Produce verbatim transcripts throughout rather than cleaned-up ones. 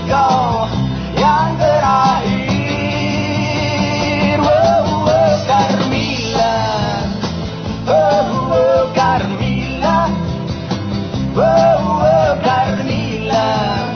kau yang terakhir. Oh, oh Carmilla, oh, oh Carmilla, oh, oh Carmilla.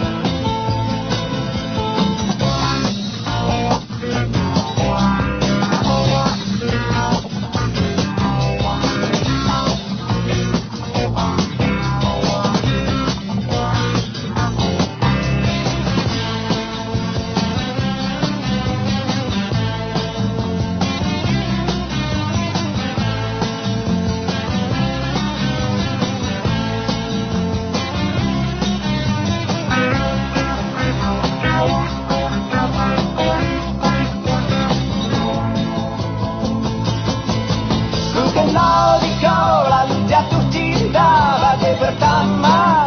Kenal di kau lalu jatuh cinta bagai pertama,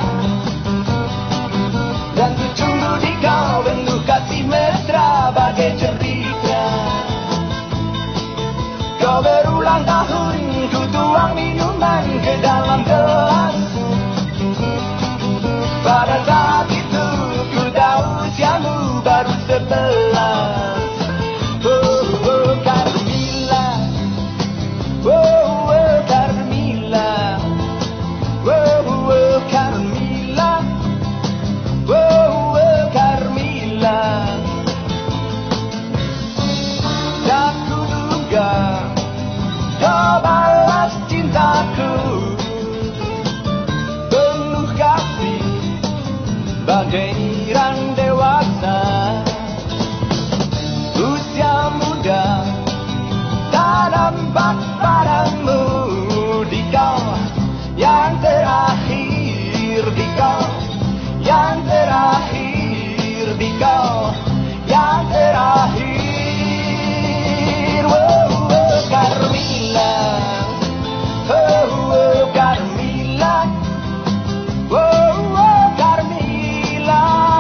dan ku tunggu di kau penuh kasih mesra bagai cerita. Kau berulang tahun, ku tuang minuman ke dalam gelas. Pada saat itu ku tahu usiamu baru sebelas. Oh, oh Carmilla, oh, oh Carmilla, oh, oh Carmilla, oh, oh Carmilla. Tak kuduga kau balas cintaku, penuh kasih bagai nirang dewasa. Usia muda tak nampak padamu, di kau yang terakhir, di kau yang terakhir, di kau yang terakhir. Oh, oh Carmilla, oh, oh Carmilla, oh, oh Carmilla.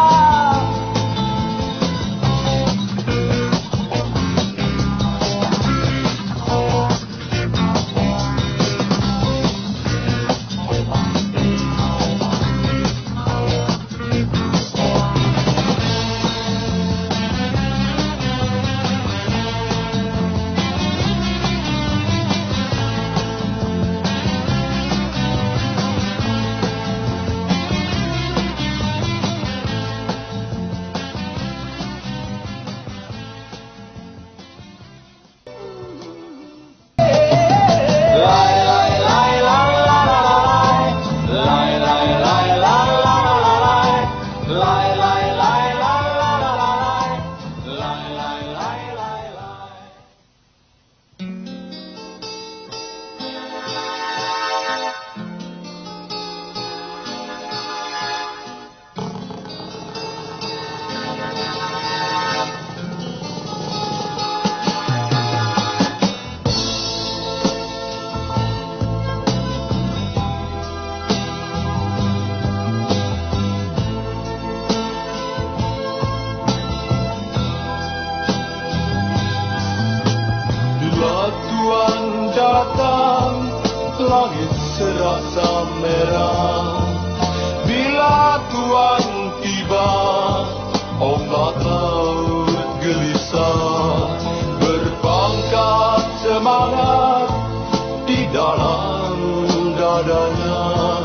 Langit serasa merah bila Tuhan tiba, ombak laut gelisah berpangkat semangat di dalam dadanya,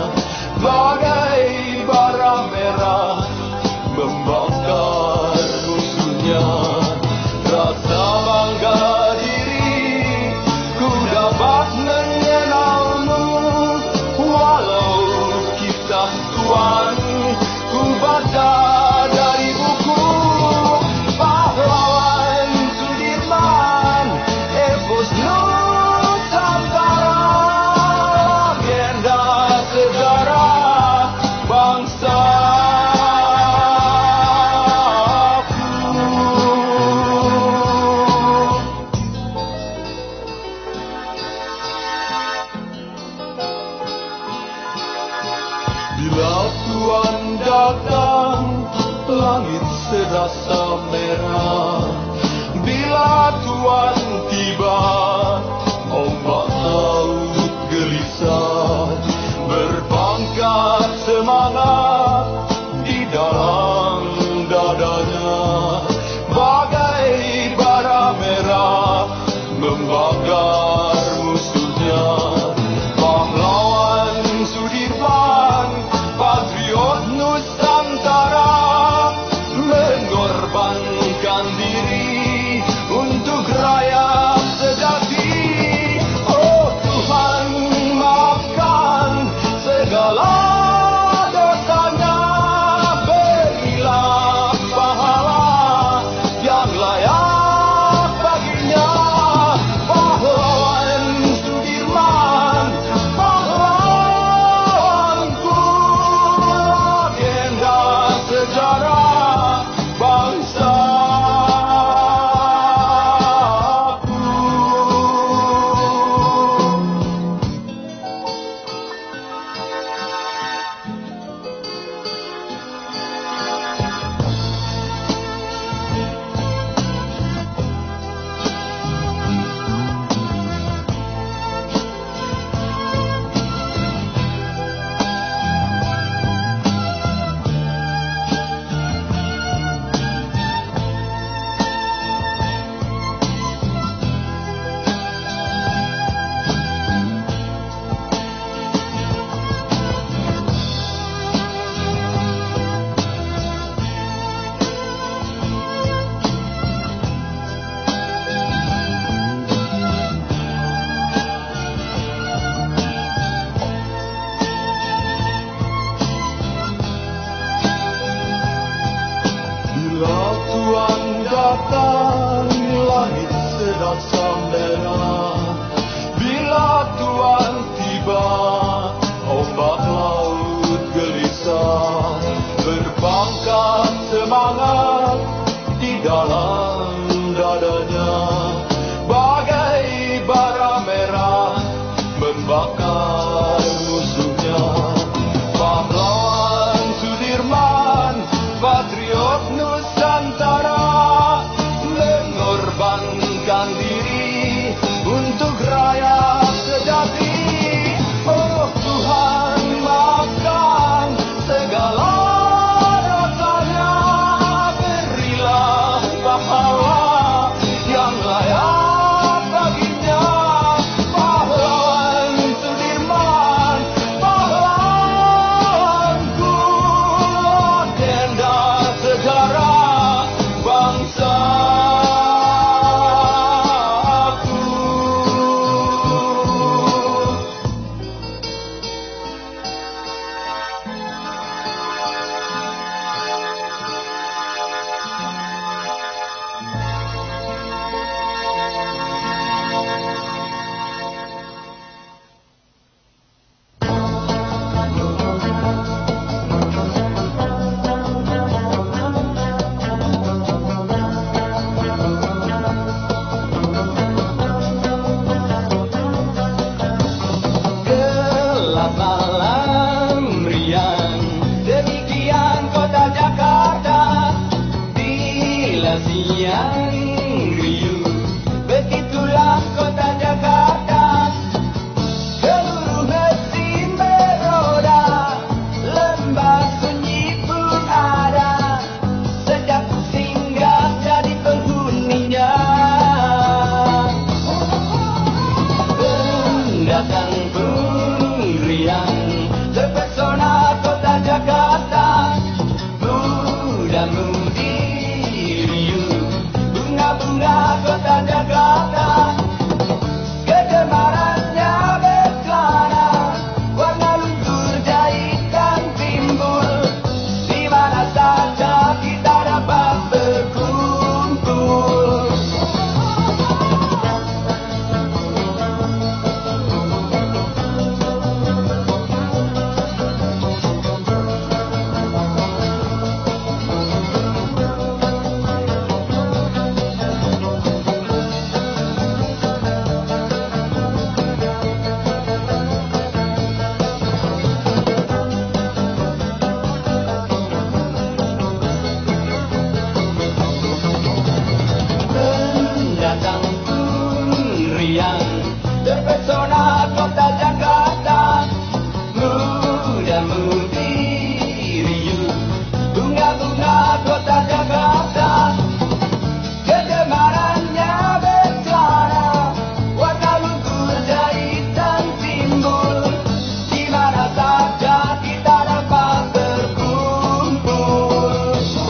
bagai bara merah membakar musuhnya. Rasa bangga diri ku dapat mengenalmu, walau kisah Tuhan ku baca dari buku. Pahlawan Sudirman, Epos Nusantara, legenda sejarah bangsa. Bila Tuhan datang, langit serasa merah. Bila Tuhan tiba, ombak laut gelisah berpangkat semangat di dalam dada. berpangkat semangat di dalam dadanya, bagai bara merah membakar musuhnya. Pahlawan Sudirman, patriot Nusantara, mengorbankan diri untuk rakyat sejati. Oh Tuhan, maafkan segala dosanya, berilah pahala yang layak baginya. Pahlawan Sudirman, pahlawanku, legenda sejarah bangsa. Gelap malam riang, demikian kota Jakarta. Bila siang riuh, begitulah kota Jakarta. Seluruh mesin beroda, lembah sunyi pun ada. Sejak singgah jadi penghuninya, pendatang pun riang, terpesona kota Jakarta. Muda-mudi riuh, bunga-bunga kota Jakarta. Kegemarannya berkelana, warna lumpur jahitan timbul. Di mana saja kita dapat berkumpul. Pendatang pun riang, terpesona kota Jakarta. Muda-mudi riuh, bunga-bunga kota Jakarta. Kegemarannya berkelana, warna lumpur jahitan timbul. Di mana saja kita dapat berkumpul.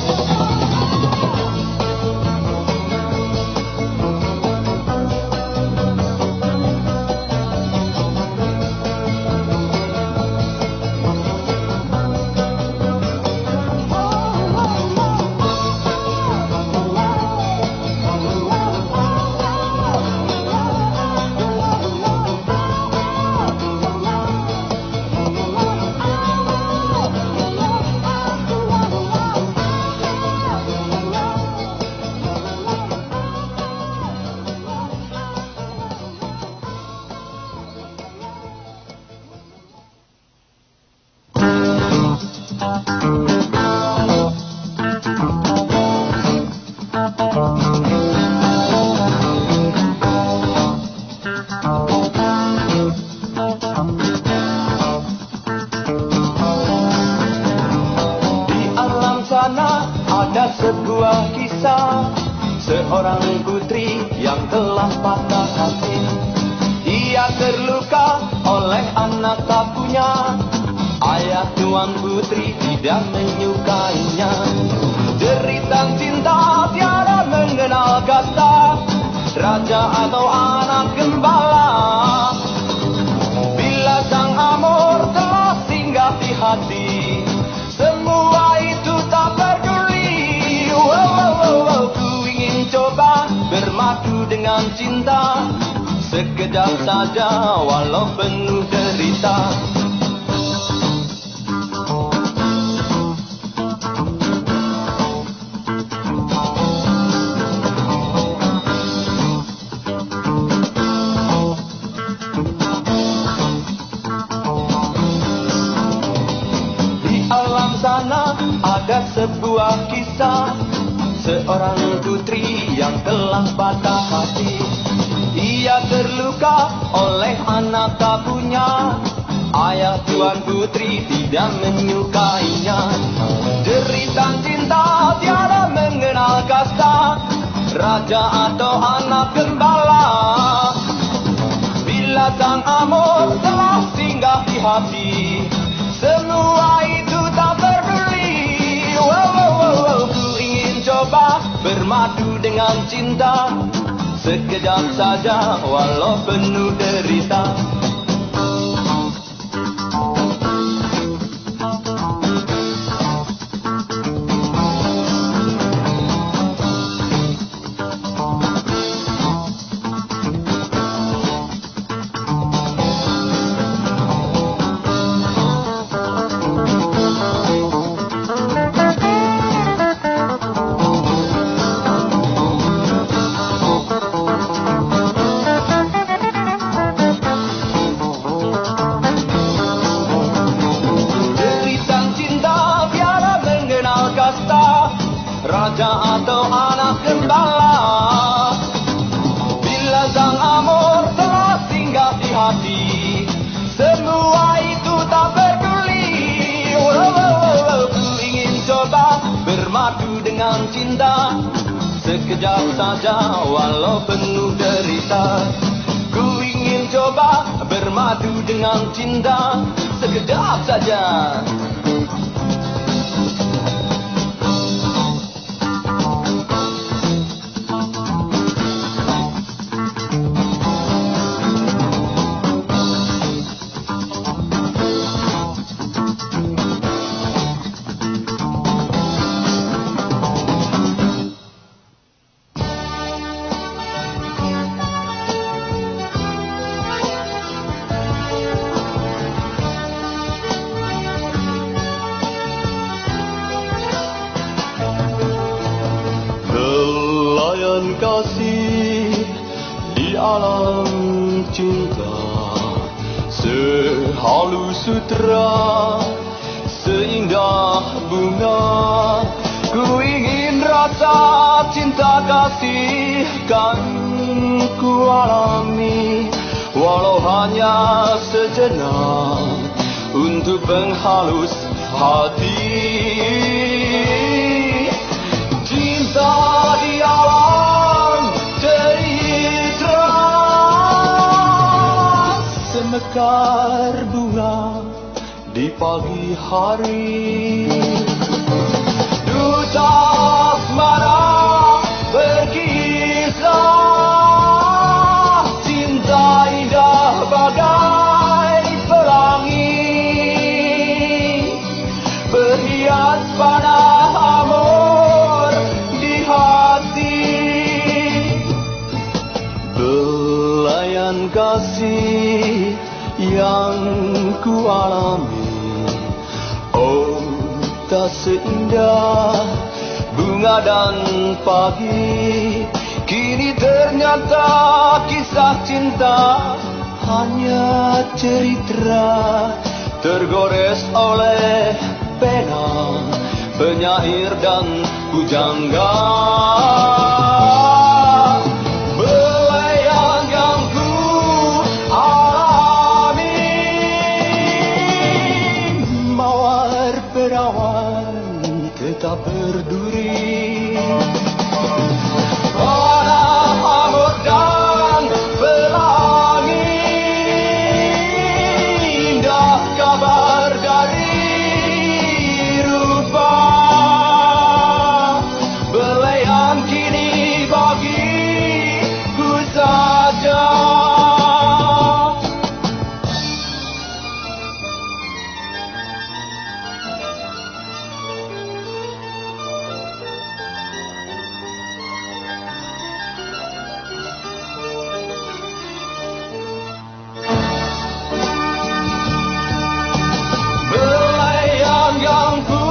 Ada sebuah kisah, seorang putri yang telah patah hati. Ia terluka oleh anak tak punya. Ayah tuan putri tidak menyukainya. Derita cinta tiada mengenal kasta, raja atau anak gembala. Bila sang amor telah singgah di hati, semua itu tak peduli. Wow, wow, wow, wow. Ku ingin coba bermadu dengan cinta, sekejap saja walau penuh derita. sebuah kisah seorang putri yang telah patah hati. Ia terluka oleh anak tak punya. Ayah tuan putri tidak menyukainya. Jeritan cinta tiada mengenal kasta, raja atau anak gembala. Bila sang amor telah singgah di hati, semua itu tak peduli. Wow, wow, wow, wow. Ku ingin coba bermadu dengan cinta, sekejap saja walau penuh derita. Raja atau anak gembala. Bila sang amor telah singgah di hati, semua itu tak peduli. Wow, wow, wow. Ku ingin coba bermadu dengan cinta, sekejap saja walau penuh derita. Ku ingin coba bermadu dengan cinta, sekejap saja. Kasih di alam cinta, sehalus sutra, seindah bunga. Ku ingin rasa cinta kasih kan ku alami, walau hanya sejenak untuk penghalus hati. Cinta di alam cerita, semekar bunga di pagi hari. Duta asmara berkisah, cinta indah bagai pelangi, berhias panah amor di hati. Belayan kasih yang ku alami, oh tak seindah bunga dan pagi. Kini ternyata kisah cinta hanya cerita, tergores oleh pena penyair dan pujangga. Belayang yang ku alami, mawar perawan tetap berduri. Panah amor dan pelangi, indah kabar dari rupa. Belayan kini bagiku saja. Yang ku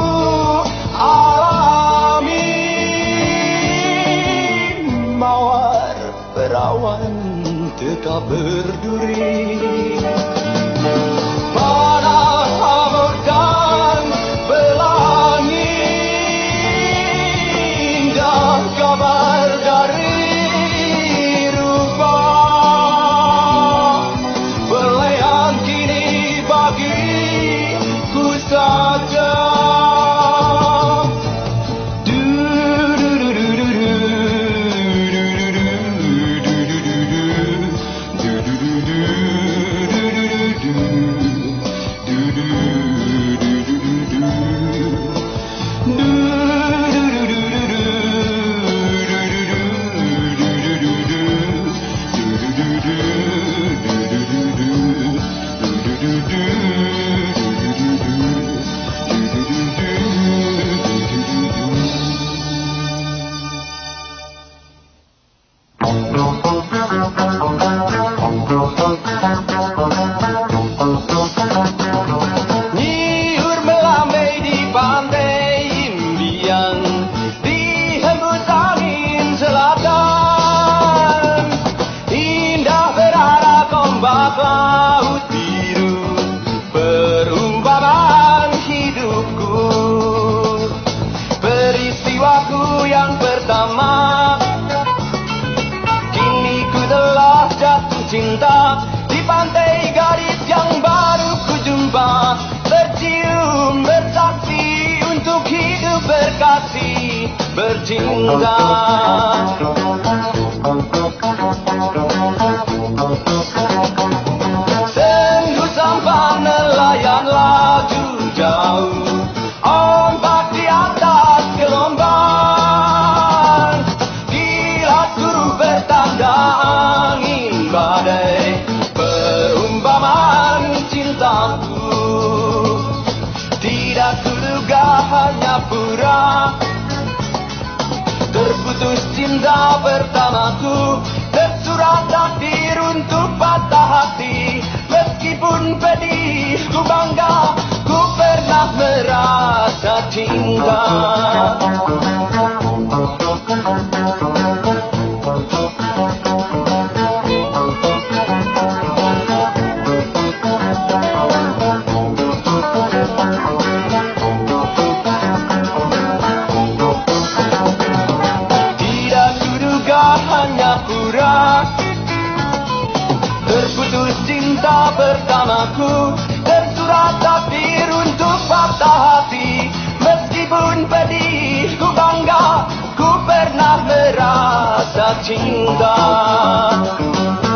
alami, mawar perawan tetap berduri. Panah amor dan pelangi, jiwaku yang pertama. Kini ku telah jatuh cinta di pantai gadis yang baru ku jumpa. Bercium bersaksi untuk hidup berkasih bercinta. Sendu sampan nelayan laju jauh, ombak di atas gelombang. Kilat guru bertanda angin badai, perumpamaan cintaku. Tidak kuduga hanya pura, terputus cinta pertamaku. Tersurat takdir untuk patah hati. Meskipun pedih ku bangga, ku pernah merasa cinta. Hanya pura, terputus cinta pertamaku. Tersurat takdir untuk patah hati. Meskipun pedih ku bangga, ku pernah merasa cinta.